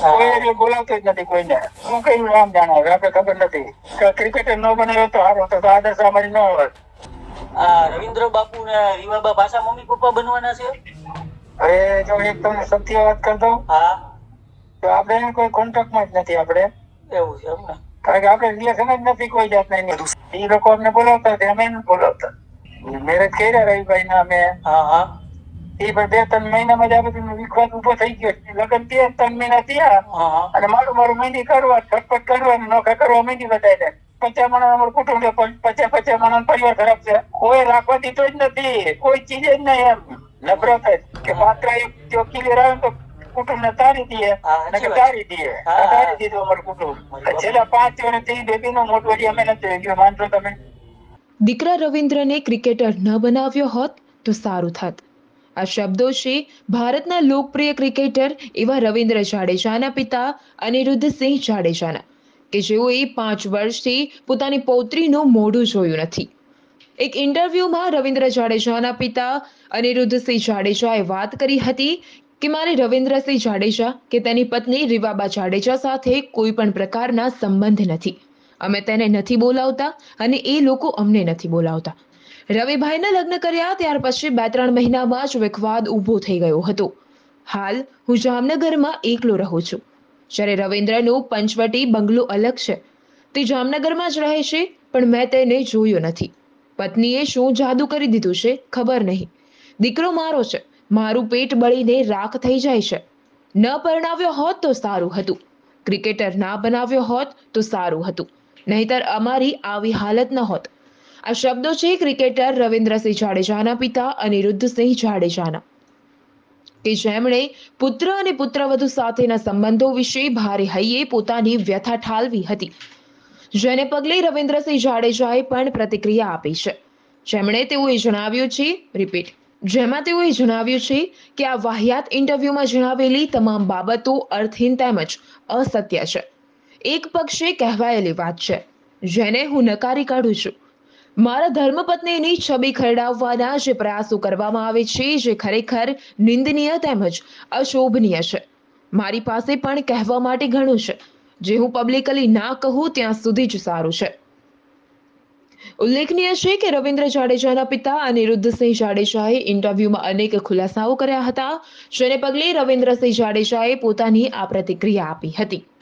કોઈ બોલાવતો જ નથી કોઈને. શું કઈ નામ જાણે આપણે ખબર નથી. ક્રિકેટર ન બનાવ્યો તો સારું તો આદર્શ અમારી ન હોત. રવિન્દ્ર બાપુ ને રીવાબા પાછા મમ્મી પપ્પા બનવાના છે? હવે જો એક તમને સત્ય વાત કરી દઉં. હા, તો આપણે કોઈ કોન્ટેક્ટમાં જ નથી. આપણે એવું છે એમ ને? કારણ કે આપણે રિલેશન જ નથી કોઈ જાતના. એ લોકો અમને બોલાવતા હતા, અમે નથી બોલાવતા. મેરેજ કર્યા રવિભાઈ ના અમે. હા હા. એ પણ 2-3 મહિનામાં જ આ બધું વિખવાદ ઉભો થઈ ગયો. લગ્ન થયા 3 મહિના થયા અને મારું મહેંદી કરવા ખટપટ કરવા નોખા કરવા મહેંદી બતાવી 50 માણસ અમારું કુટુંબ છે, 50 માણસ પરિવાર ખરાબ છે. કોઈ રાખવા દીધો જ નથી, કોઈ ચીજ જ નહીં. એમ નફરત જ કે પાત્ર એક ક્લિયર આવે તો કુટુંબ ને તારી દઈએ તારી દીધું અમારું કુટુંબ. છેલ્લા 5 વર્ષથી બેબી નો મોટો અમે નથી માનતો તમે. દીકરા રવિન્દ્રને ક્રિકેટર ન બનાવ્યો હોત તો સારું થાત. આ શબ્દો છે ભારતના લોકપ્રિય ક્રિકેટર એવા રવિન્દ્ર જાડેજાના પિતા અનિરુદ્ધસિંહ જાડેજાના, કે જેઓએ 5 વર્ષથી પોતાની પૌત્રીનું મોઢું જોયું નથી. એક ઇન્ટરવ્યુમાં રવિન્દ્ર જાડેજાના પિતા અનિરુદ્ધસિંહ જાડેજાએ વાત કરી હતી કે મારે રવિન્દ્રસિંહ જાડેજા કે તેની પત્ની રીવાબા જાડેજા સાથે કોઈ પણ પ્રકારના સંબંધ નથી. અમે તેને નથી બોલાવતા અને એ લોકો અમને નથી બોલાવતા. રવિભાઈના લગ્ન કર્યા ત્યાર પછી 2-3 મહિનામાં જ વિખવાદ ઊભો થઈ ગયો હતો. હાલ હું જામનગરમાં એકલો રહું છું. જ્યારે રવિન્દ્રનું પંચવટી બંગલો અલગ છે. તે જામનગરમાં જ રહે છે, પણ મેં તેને જોયો નથી. પત્નીએ શું જાદુ કરી દીધું છે ખબર નહીં. દીકરો મારો છે, મારું પેટ બળીને રાખ થઈ જાય છે. ન પરણાવ્યો હોત તો સારું હતું. ક્રિકેટર ના બનાવ્યો હોત તો સારું હતું, નહીતર અમારી આવી હાલત ન હોત. આ શબ્દો છે ક્રિકેટર રવિન્દ્રસિંહ જાડેજાના પિતા અનિરુદ્ધસિંહ જાડેજાના, કે જેમણે પુત્ર અને પુત્રવધુ સાથેના સંબંધો વિશે ભારે હૈયે પોતાની વ્યથા ઠાલવી હતી. જેને પગલે રવિન્દ્રસિંહ જાડેજાએ પણ પ્રતિક્રિયા આપી છે. જેમાં તેઓએ જણાવ્યું છે કે આ વાહિયાત ઇન્ટરવ્યુમાં જણાવેલી તમામ બાબતો અર્થહીન તેમજ અસત્ય છે. એક પક્ષે કહેવાયેલી વાત છે, જેને હું નકારી કાઢું છું. મારા ધર્મપત્નીની છબી ખરડાવવાના જે પ્રયાસો કરવામાં આવે છે, જે ખરેખર નિંદનીય તેમજ અશોભનીય છે. મારી પાસે પણ કહેવા માટે ઘણું છે, જે હું પબ્લિકલી ના કહું ત્યાં સુધી જ સારું છે. ઉલ્લેખનીય છે કે રવિન્દ્ર જાડેજાના પિતા અનિરુદ્ધસિંહ જાડેજાએ ઇન્ટરવ્યુમાં અનેક ખુલાસાઓ કર્યા હતા, જેને પગલે રવિન્દ્રસિંહ જાડેજાએ પોતાની આ પ્રતિક્રિયા આપી હતી.